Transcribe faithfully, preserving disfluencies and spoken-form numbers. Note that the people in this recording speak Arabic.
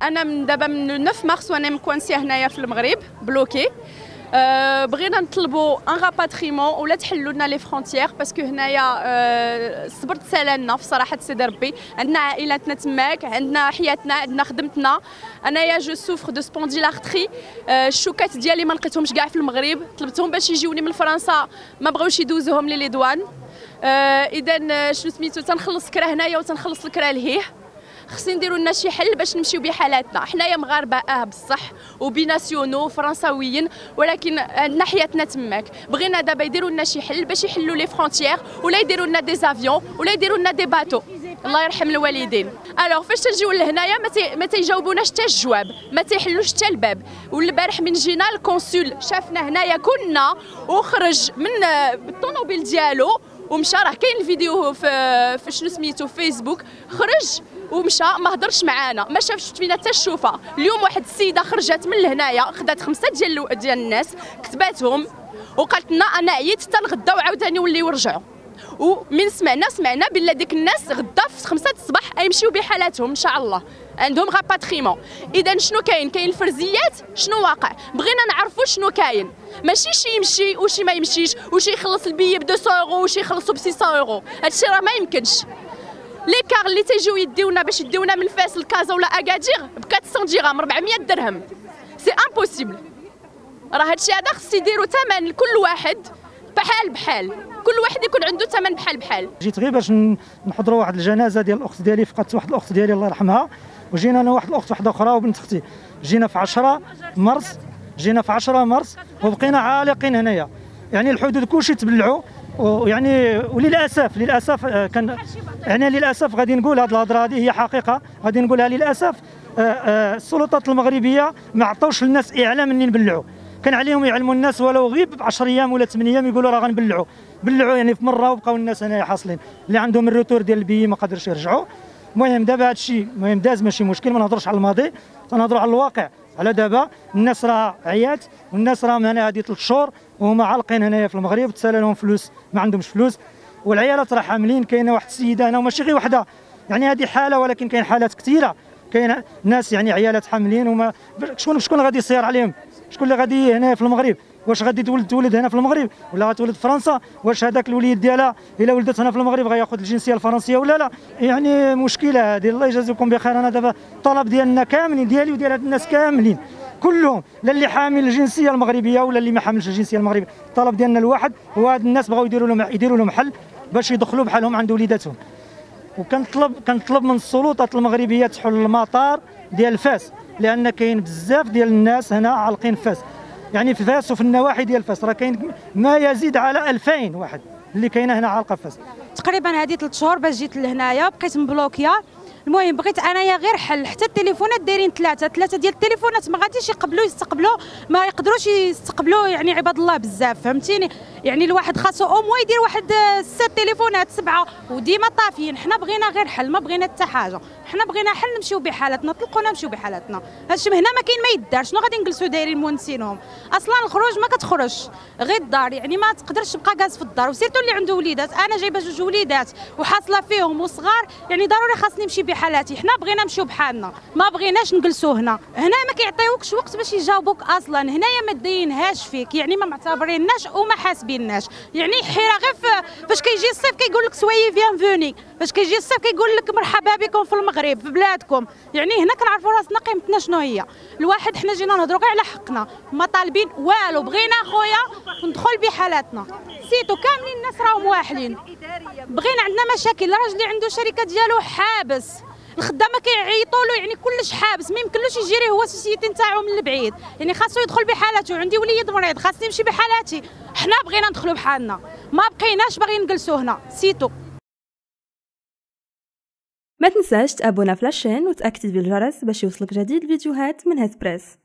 انا من دابا من تسعة مارس وانا مكوانسيه هنايا في المغرب بلوكي. أه بغينا نطلبوا ان راباتريمون ولا تحلوا لنا لي فرونتيير باسكو هنايا أه صبرت سالنا في صراحه سيدي ربي. عندنا عائلاتنا تماك، عندنا حياتنا، عندنا خدمتنا. انايا جو سوفر دو سبونديلارتري. أه الشوكات ديالي ما لقيتهمش كاع في المغرب، طلبتهم باش يجيوني من فرنسا ما بغاوش يدوزوهم لي لي دوان. أه اذا شنو سميتو تنخلص كرا هنايا وتنخلص الكرا لهيه. خصني نديروا لنا شي حل باش نمشيو بحالاتنا. حنايا مغاربه اه بصح وبيناسيونو فرنساويين، ولكن عندنا حياتنا تماك. بغينا دابا يديروا لنا شي حل باش يحلوا لي فرونتيير، ولا يديروا لنا دي زافيون، ولا يديروا لنا دي باتو. الله يرحم الوالدين. الوغ فاش تنجيو لهنايا ما تي ما تيجاوبوناش حتى الجواب، ما تيحلوش حتى الباب. والبارح من جينا الكونسول شافنا هنايا كنا وخرج من بالطوموبيل ديالو ومشى. راه كاين الفيديو في, في شنو سميتو فيسبوك. خرج ومشى ما هضرش معانا، ما شافش فينا حتى الشوفه. اليوم واحد السيده خرجت من لهنايا خدات خمسه ديال ديال الناس كتباتهم وقالت لنا انا عييت حتى الغدا وعاوتاني وليو رجعوا. ومن سمعنا سمعنا بلا ديك الناس غدا في خمسة الصباح غيمشيو بحالاتهم ان شاء الله، عندهم راباتريمون. اذا شنو كاين؟ كاين الفرزيات. شنو واقع؟ بغينا نعرفوا شنو كاين، ماشي شي يمشي وشي ما يمشيش، وشي يخلص البي ب مئتين اورو وشي يخلصوا ب ستمائة اورو. هادشي راه ما يمكنش. لي كار اللي تيجيو يديونا باش يديونا من فاس لكازا ولا اكادير ب أربعمائة درهم أربعمائة درهم، سي امبوسيبل. راه هادشي هذا خص يديروا ثمن لكل واحد بحال بحال، كل واحد يكون عنده ثمن بحال بحال. جيت غير باش نحضروا واحد الجنازه ديال الاخت ديالي، فقدت واحد الاخت ديالي الله يرحمها، وجينا انا واحد الاخت واحده اخرى وبنت اختي. جينا في عشرة مارس، جينا في عشرة مارس وبقينا عالقين هنايا. يعني الحدود كلشي تبلعوا، ويعني وللاسف للاسف كان يعني للاسف غادي نقول هذه الهضره هذه هي حقيقه، غادي نقولها للاسف. السلطات المغربيه ما عطاوش للناس اعلام منين نبلعوا. كان عليهم يعلموا الناس ولو غير ب عشرة ايام ولا ثمانية ايام، يقولوا راه غنبلعوا بلعوا يعني في مره، وبقاو الناس هنايا حاصلين اللي عندهم الروتور ديال البي ما قادرش يرجعوا. المهم دابا هذا الشيء المهم داز ماشي مشكل، ما نهضرش على الماضي، تنهضروا على الواقع. على دابا الناس راه عيات، والناس راهم هنا هذه ثلاث شهور وهما عالقين هنايا في المغرب، تسالى لهم فلوس ما عندهمش فلوس، والعيالات راه حاملين. كاينه واحد السيده هنا وماشي غير وحده، يعني هذه حاله ولكن كاين حالات كثيره. كاين ناس يعني عيالات حاملين وما شكون شكون غادي يصير عليهم؟ شكون اللي غادي هنا في المغرب؟ واش غادي تولد تولد هنا في المغرب ولا غتولد في فرنسا؟ واش هذاك الوليد ديالها الا ولدت هنا في المغرب غياخذ الجنسيه الفرنسيه ولا لا؟ يعني مشكله هذه. الله يجازيكم بخير. انا دابا الطلب ديالنا كاملين ديالي وديال هاد الناس كاملين كلهم، لا اللي حامل الجنسيه المغربيه ولا اللي ما حاملش الجنسيه المغربيه، الطلب ديالنا الواحد هو هاد الناس بغاو يديروا لهم يديروا لهم حل باش يدخلوا بحالهم عند وليداتهم. وكنطلب كنطلب من السلطات المغربيه تحل المطار ديال فاس، لان كاين بزاف ديال الناس هنا عالقين في فاس. يعني في فاس وفي النواحي ديال فاس راه كاين ما يزيد على ألفين واحد اللي كاينه هنا عالقه في فاس. تقريبا هذه ثلاث شهور باش جيت لهنايا بقيت مبلوكيه. المهم بغيت انايا غير حل، حتى التليفونات دايرين ثلاثه ثلاثه ديال التليفونات ما غاديش يقبلوا يستقبلوا، ما يقدروش يستقبلوا يعني عباد الله بزاف، فهمتيني؟ يعني الواحد خاصو او موا يدير واحد ست تليفونات سبعه وديما طافيين. حنا بغينا غير حل، ما بغينا حتى حاجه. حنا بغينا حل نمشيو بحالتنا، طلقونا نمشيو بحالتنا. هادشي هنا ما كاين ما يدار. شنو غادي نجلسوا دايرين مونسينهم؟ اصلا الخروج ما كتخرجش غير الدار، يعني ما تقدرش تبقى جالس في الدار. وسيرتو اللي عنده وليدات، انا جايبه جوج وليدات وحاصله فيهم وصغار، يعني ضروري خاصني نمشي بحالاتي. حنا بغينا نمشيو بحالنا، ما بغيناش نجلسوا هنا. هنا ما كيعطيوكش وقت باش يجاوبوك اصلا. هنايا ما داينهاش فيك، يعني ما معتبريناش وما حاسبيناش. يعني حيره غير فاش كيجي الصيف كيقول لك سويي بيانفوني، فاش كيجي الصيف كيقول لك مرحبا بكم في المغرب في بلادكم. يعني هنا كنعرفوا راسنا قيمتنا شنو هي. الواحد حنا جينا نهضروا غير على حقنا، ما طالبين والو. بغينا خويا ندخل بحالاتنا سيتو. كاملين الناس راهم واحلين. بغينا عندنا مشاكل. الراجل اللي عنده شركه ديالو حابس، الخدامه كيعيطوا له، يعني كلش حابس، ما يمكنلوش يجري هو السوسيتي نتاعو من البعيد. يعني خاصو يدخل بحالته. عندي وليد مريض خاصني نمشي بحالاتي. حنا بغينا ندخلوا بحالنا، ما بقيناش باغيين نجلسوا هنا سيتو. ما تنساش تابونا في لاشين وتاكتيفي الجرس باش يوصلك جديد الفيديوهات من هاد بريس.